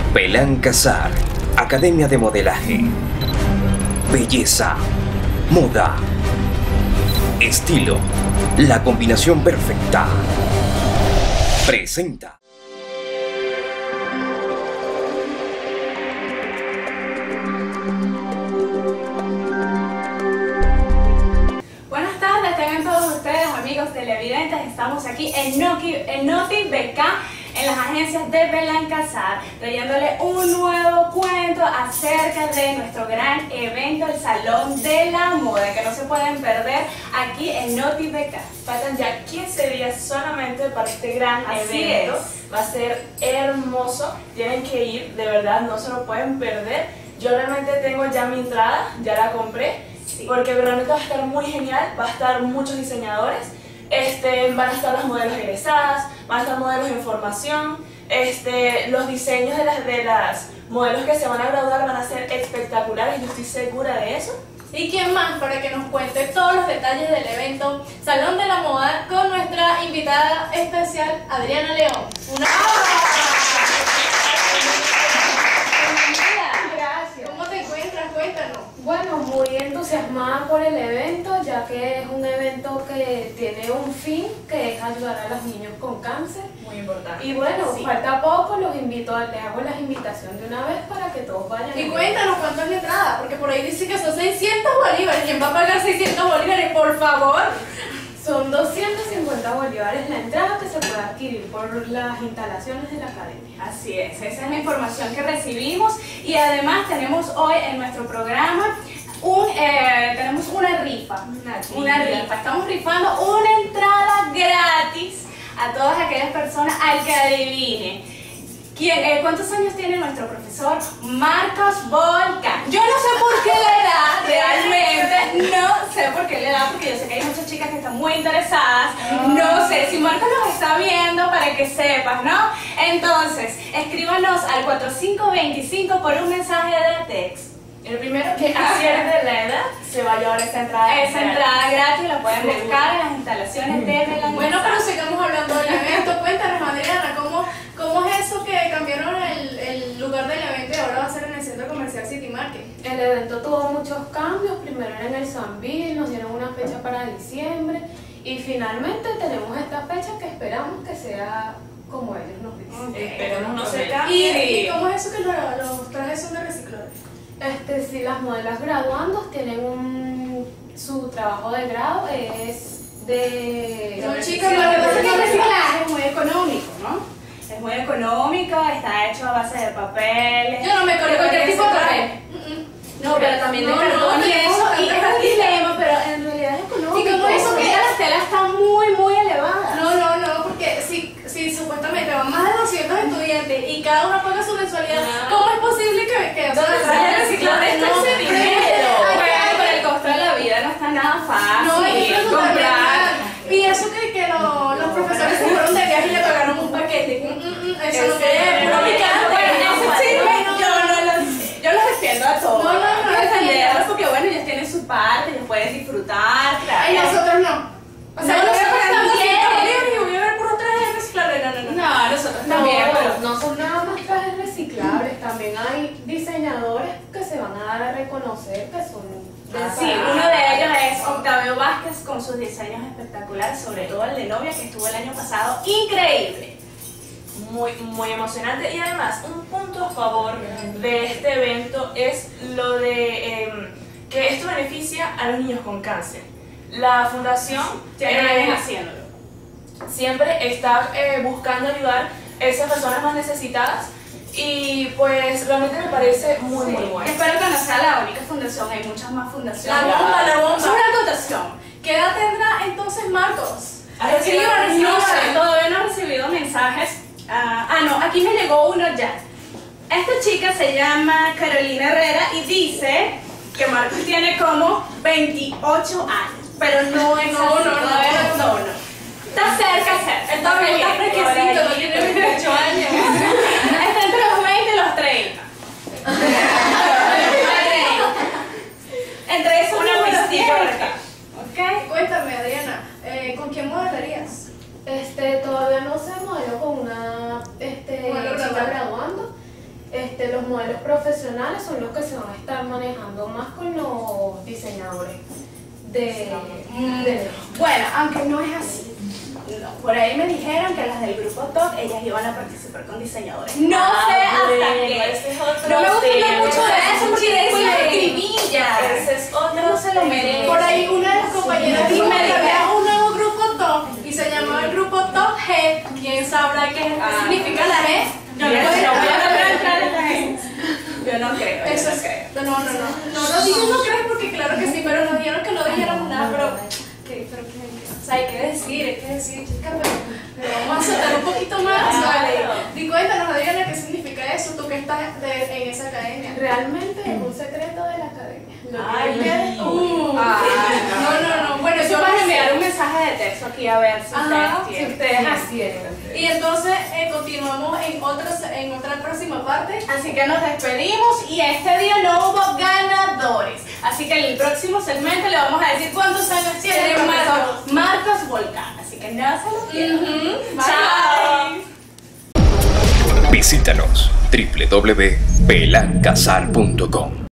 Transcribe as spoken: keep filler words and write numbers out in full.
Belén Casar, Academia de Modelaje. Belleza, moda, estilo, la combinación perfecta. Presenta. Buenas tardes, tengan todos ustedes, amigos televidentes. Estamos aquí en Noti, en Noti B K, en las agencias de Belén Casar, trayéndole un nuevo cuento acerca de nuestro gran evento, el Salón de la Moda, que no se pueden perder aquí en Noti B K. Faltan ya quince días solamente para este gran Así evento. es. Va a ser hermoso, tienen que ir, de verdad, no se lo pueden perder. Yo realmente tengo ya mi entrada, ya la compré, Sí. porque realmente va a estar muy genial, va a estar muchos diseñadores, este, van a estar las modelos egresadas, van a estar modelos en formación, este, los diseños de las, de las modelos que se van a graduar van a ser espectaculares, yo estoy segura de eso. ¿Y quién más para que nos cuente todos los detalles del evento Salón de la Moda con nuestra invitada especial, Adriana León? ¡Una Gracias. ¿Cómo te encuentras? Cuéntanos. Bueno, muy entusiasmada por el evento, ya que es un evento que tiene un fin, que es ayudar a los niños con cáncer. Muy importante. Y bueno, Sí. falta poco, los invito, a- les hago las invitaciones de una vez para que todos vayan. Y cuéntanos cuánto es la entrada, porque por ahí dice que son seiscientos bolívares. ¿Quién va a pagar seiscientos bolívares, por favor? Son doscientos cincuenta bolívares la entrada que se puede adquirir por las instalaciones de la academia. Así es, esa es la información que recibimos y además tenemos hoy en nuestro programa un, eh, tenemos una rifa, una rifa, estamos rifando una entrada gratis a todas aquellas personas al que adivine. ¿Quién, eh, ¿Cuántos años tiene nuestro profesor Marcos Volcán? Yo no sé por qué le da, realmente, no sé por qué le da, porque yo sé que hay muchas chicas que están muy interesadas. No sé, si Marcos nos está viendo para que sepas, ¿no? Entonces, escríbanos al cuatro cinco dos cinco por un mensaje de texto. El primero que acierte la edad se va a llevar esta entrada. Esa entrada gratis la pueden buscar en las instalaciones de Belén. Bueno, pero sigamos hablando del evento. Cuéntanos, Adriana, ¿cómo, cómo es eso que cambiaron el, el lugar del evento y ahora va a ser en el Centro Comercial City Market? El evento tuvo muchos cambios, primero era en el Sambil, nos dieron una fecha para diciembre y finalmente tenemos esta fecha que esperamos que sea como ellos nos dicen. Esperemos no se ¿Y, cambie. y cómo es eso que los, los trajes son de recicladores? Este, sí, las modelos graduandos tienen un, su trabajo de grado es de... Son chicas, la verdad es que el reciclaje es muy económico, ¿no? Es muy económico, está hecho a base de papeles. Yo no me acuerdo de cualquier tipo de papel. No, pero también de No, cartón no, y eso, tenemos y es tantas un dilema, pero en realidad es económico. ¿Y cómo eso que- Mira, las telas están muy, muy elevadas. No, no, no, porque si, si supuestamente van más de doscientos estudiantes y cada uno paga su mensualidad, Ah. ¿cómo es posible que, que o sea, Los trajes reciclados no, no se pero- dinero. Ay, Bueno, ay, pero el costo de la vida no está nada fácil. No, hay que comprar. comprar. Y eso que, que lo- los profesores se fueron de viaje y le pagaron un paquete. Mm, mm, mm, eso no Ese- es pero picante. bueno, No, ese chisme no, yo no los, yo los defiendo a todos. No, no, no, Hay que defenderlos defenderlos. porque bueno, ellos tienen su parte, ellos pueden disfrutar. Y nosotros no. O sea, No, nosotros nosotros estamos también. cientos libres y voy a ver puros trajes reciclables. No, no, no. No, nosotros No, también, pero no son nada más trajes reciclables, también hay diseñadores que se van a dar a reconocer que son de esa sí, raza. uno de ellos es Octavio Vázquez con sus diseños espectaculares, sobre todo el de novia que estuvo el año pasado, increíble. Muy, muy emocionante y además un punto a favor de este evento es lo de eh, que esto beneficia a los niños con cáncer. La fundación Tienen eh, años haciéndolo. siempre está eh, buscando ayudar a esas personas más necesitadas y pues realmente me parece muy muy bueno. Espero que no sea la única fundación, hay muchas más fundaciones. La bomba, la bomba. Es una dotación. ¿Qué edad tendrá entonces Marcos? Ay, Escriban, No escriban. sé, todavía no he recibido mensajes. Ah, ah, no, aquí me llegó uno ya. Esta chica se llama Carolina Herrera y dice que Marcos tiene como veintiocho años. Pero no es No, así, no, no, todavía no, no. Está cerca, cerca. Él todavía está fresquecito, no tiene veintiocho años. Está entre los veinte y los treinta. Entre esos Una números pistita tiene. por acá. ¿Ok? Cuéntame, Adriana, eh, ¿con quién modelarías? Este, todavía no sé, modelo con una este, Modelo chica graduada. graduando. Este, los modelos profesionales son los que se van a estar manejando más con los diseñadores de, Mm, de Bueno, aunque no es así. No, por ahí me dijeron que las del grupo Top, ellas iban a participar con diseñadores. No Ah, sé hasta bueno, qué. ese es otro No me gusta tema. hablar mucho de eso porque es una escribilla. Ese es otro No se lo tema. merece. Por ahí una de las compañeras dijo Dime, que dime. había un nuevo grupo top y se llamaba el grupo Top G. ¿Quién sabrá qué Ah. significa la G? Yo no Pues, sé, no, voy a no, tratar de entrar en la gente. Yo no creo, yo Eso no es, creo. no, no, no, no, no lo dije, no crees porque claro que sí, pero nos dijeron que no dijéramos nada, pero, ¿qué? pero ¿qué? O sea, hay que decir, hay que decir, chica, pero, pero vamos a soltar un poquito más, ¿vale? Di cuéntanos, Adriana, qué significa eso, tú que estás de- en esa academia. Realmente es un secreto de la academia. Lo que- Ay, qué Uh, Ah, no, no, no, bueno, Eso yo vas a no enviar sé. un mensaje de texto aquí a ver si Ajá, ustedes Si tienen. ustedes aciertan. Y entonces eh, continuamos en, otros, en otra próxima parte. Así que nos despedimos y este día no hubo ganadores. Así que en el próximo segmento le vamos a decir cuántos años tiene Sí, Marcos, Marcos Volcán. Así que no se lo pierdan. Ujú, Chao. Visítanos doble u doble u doble u punto pelancasar punto com.